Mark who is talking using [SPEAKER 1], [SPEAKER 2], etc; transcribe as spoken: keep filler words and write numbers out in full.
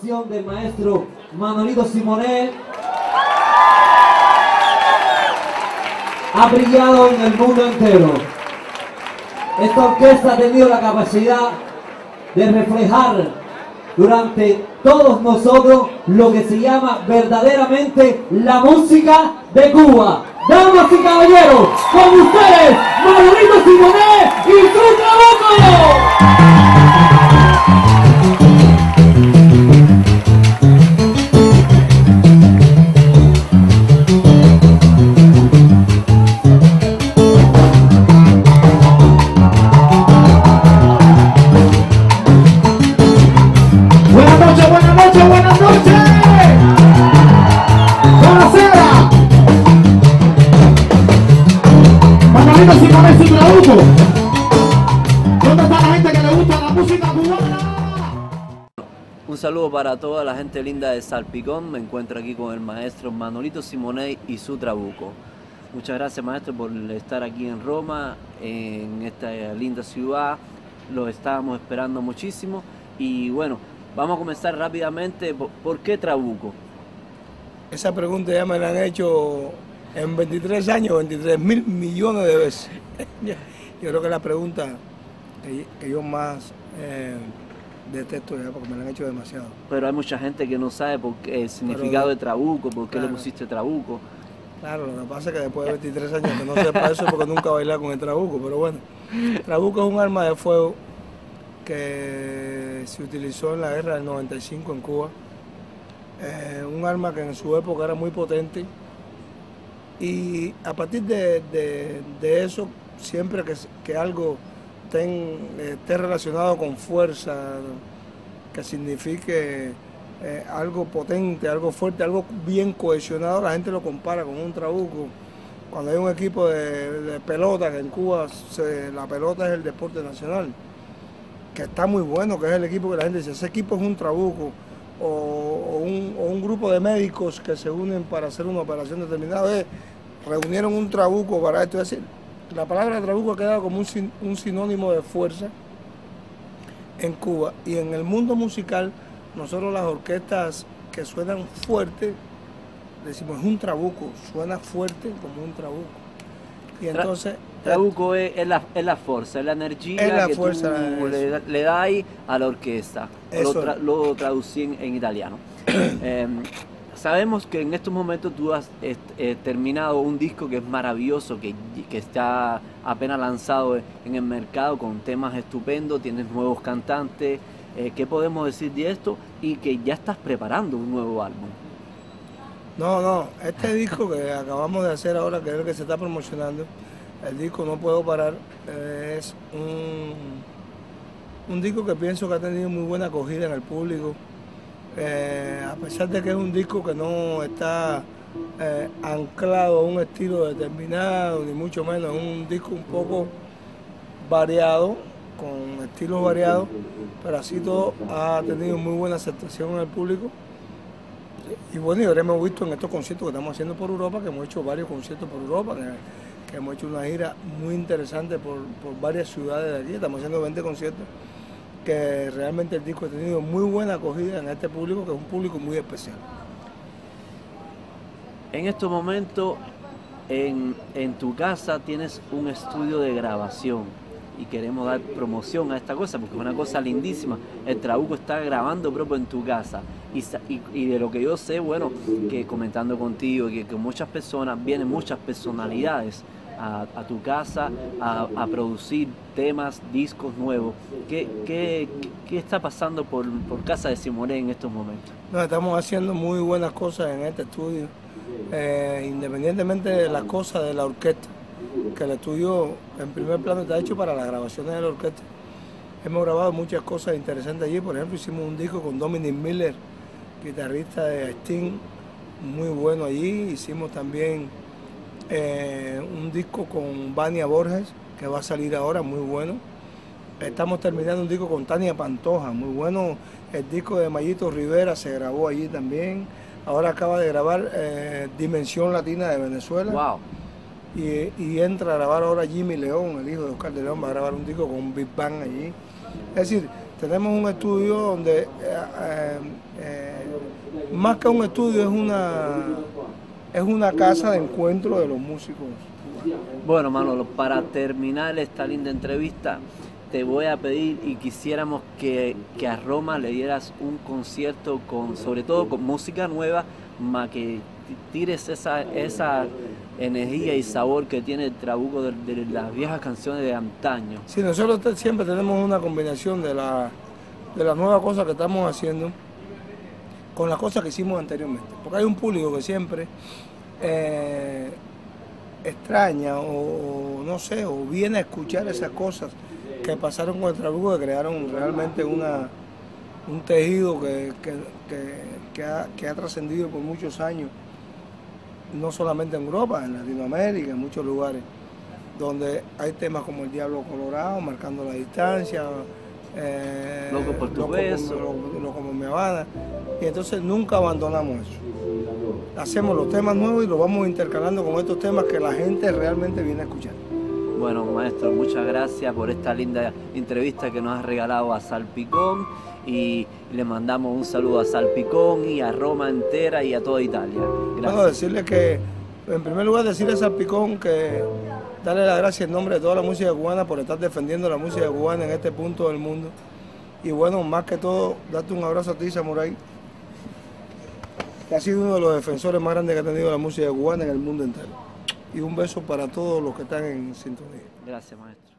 [SPEAKER 1] grabación del maestro Manolito Simonet ha brillado en el mundo entero. Esta orquesta ha tenido la capacidad de reflejar durante todos nosotros lo que se llama verdaderamente la música de Cuba. Damas y caballeros, con ustedes, Manolito Simonet y su trabajo.
[SPEAKER 2] Buenas noches, buenas noches, buenas noches. Buenasera. Manolito Simonet y su trabajo. ¿Dónde está la gente que le gusta la música cubana?
[SPEAKER 3] Un saludo para toda la gente linda de Salpicón. Me encuentro aquí con el maestro Manolito Simonet y su trabuco. Muchas gracias, maestro, por estar aquí en Roma, en esta linda ciudad. Lo estábamos esperando muchísimo. Y bueno, vamos a comenzar rápidamente. ¿Por qué trabuco?
[SPEAKER 4] Esa pregunta ya me la han hecho en veintitrés años, veintitrés mil millones de veces. Yo creo que es la pregunta que, que yo más eh, detesto ya, porque me la han hecho demasiado.
[SPEAKER 3] Pero hay mucha gente que no sabe por qué, el significado Pero, de trabuco, por qué claro, le pusiste trabuco.
[SPEAKER 4] Claro, lo que pasa es que después de veintitrés años que no sepa eso es porque nunca bailar con el trabuco, pero bueno. El trabuco es un arma de fuego que se utilizó en la guerra del noventa y cinco en Cuba. Eh, un arma que en su época era muy potente y a partir de, de, de eso, siempre que, que algo ten, esté relacionado con fuerza, que signifique eh, algo potente, algo fuerte, algo bien cohesionado, la gente lo compara con un trabuco. Cuando hay un equipo de, de pelota, que en Cuba se, la pelota es el deporte nacional, que está muy bueno, que es el equipo que la gente dice, ese equipo es un trabuco, o, o, un, o un grupo de médicos que se unen para hacer una operación determinada, eh, reunieron un trabuco para esto. Es decir, la palabra trabuco ha quedado como un, un sinónimo de fuerza en Cuba, y en el mundo musical, nosotros las orquestas que suenan fuerte, decimos es un trabuco, suena fuerte como un trabuco. Y entonces...
[SPEAKER 3] Trabuco es, es, la, es la fuerza, es la energía
[SPEAKER 4] es la
[SPEAKER 3] que
[SPEAKER 4] fuerza,
[SPEAKER 3] tú le, le das a la orquesta. Lo, tra, lo traducí en, en italiano. eh, sabemos que en estos momentos tú has eh, terminado un disco que es maravilloso, que, que está apenas lanzado en el mercado con temas estupendos, tienes nuevos cantantes. Eh, ¿Qué podemos decir de esto? Y que ya estás preparando un nuevo álbum.
[SPEAKER 4] No, no, este disco que acabamos de hacer ahora, que es el que se está promocionando, el disco No Puedo Parar, es un, un disco que pienso que ha tenido muy buena acogida en el público, eh, a pesar de que es un disco que no está eh, anclado a un estilo determinado, ni mucho menos, es un disco un poco variado, con estilos variados, pero así todo ha tenido muy buena aceptación en el público. Y bueno, y ahora hemos visto en estos conciertos que estamos haciendo por Europa, que hemos hecho varios conciertos por Europa, que, que hemos hecho una gira muy interesante por, por varias ciudades de aquí, estamos haciendo veinte conciertos, que realmente el disco ha tenido muy buena acogida en este público, que es un público muy especial.
[SPEAKER 3] En estos momentos, en, en tu casa tienes un estudio de grabación y queremos dar promoción a esta cosa porque es una cosa lindísima. El trabuco está grabando propio en tu casa. Y, y, y de lo que yo sé, bueno, que comentando contigo, que, que muchas personas, vienen muchas personalidades a, a tu casa a, a producir temas, discos nuevos. ¿Qué, qué, qué está pasando por, por casa de Simonet en estos momentos?
[SPEAKER 4] No, estamos haciendo muy buenas cosas en este estudio, eh, independientemente de las cosas de la orquesta, que el estudio en primer plano está hecho para las grabaciones de la orquesta. Hemos grabado muchas cosas interesantes allí. Por ejemplo, hicimos un disco con Dominic Miller, guitarrista de Sting, muy bueno allí. Hicimos también eh, un disco con Vania Borges, que va a salir ahora, muy bueno. Estamos terminando un disco con Tania Pantoja, muy bueno. El disco de Mayito Rivera se grabó allí también. Ahora acaba de grabar eh, Dimensión Latina de Venezuela.
[SPEAKER 3] Wow.
[SPEAKER 4] Y, y entra a grabar ahora Jimmy León, el hijo de Oscar de León, va a grabar un disco con Big Bang allí. Es decir, tenemos un estudio donde, eh, eh, eh, más que un estudio, es una, es una casa de encuentro de los músicos.
[SPEAKER 3] Bueno, Manolo, para terminar esta linda entrevista, te voy a pedir y quisiéramos que, que a Roma le dieras un concierto con, sobre todo con música nueva, más que tires esa, esa energía y sabor que tiene el Trabuco de, de las viejas canciones de antaño.
[SPEAKER 4] Sí, nosotros siempre tenemos una combinación de, la, de las nuevas cosas que estamos haciendo con las cosas que hicimos anteriormente. Porque hay un público que siempre eh, extraña o, o no sé, o viene a escuchar esas cosas que pasaron con el Trabuco, que crearon realmente una, un tejido que, que, que, que ha, que ha trascendido por muchos años, no solamente en Europa, en Latinoamérica, en muchos lugares, donde hay temas como El Diablo Colorado, Marcando la Distancia, eh,
[SPEAKER 3] Loco por tu beso,
[SPEAKER 4] Loco, Loco por mi Habana, y entonces nunca abandonamos eso. Hacemos los temas nuevos y los vamos intercalando con estos temas que la gente realmente viene a escuchar.
[SPEAKER 3] Bueno, maestro, muchas gracias por esta linda entrevista que nos has regalado a Salpicón, y le mandamos un saludo a Salpicón y a Roma entera y a toda Italia. Gracias.
[SPEAKER 4] Bueno, decirle que, en primer lugar, decirle a Salpicón que darle las gracias en nombre de toda la música cubana por estar defendiendo la música cubana en este punto del mundo. Y bueno, más que todo, darte un abrazo a ti, Samurai, que ha sido uno de los defensores más grandes que ha tenido la música cubana en el mundo entero. Y un beso para todos los que están en sintonía.
[SPEAKER 3] Gracias, maestro.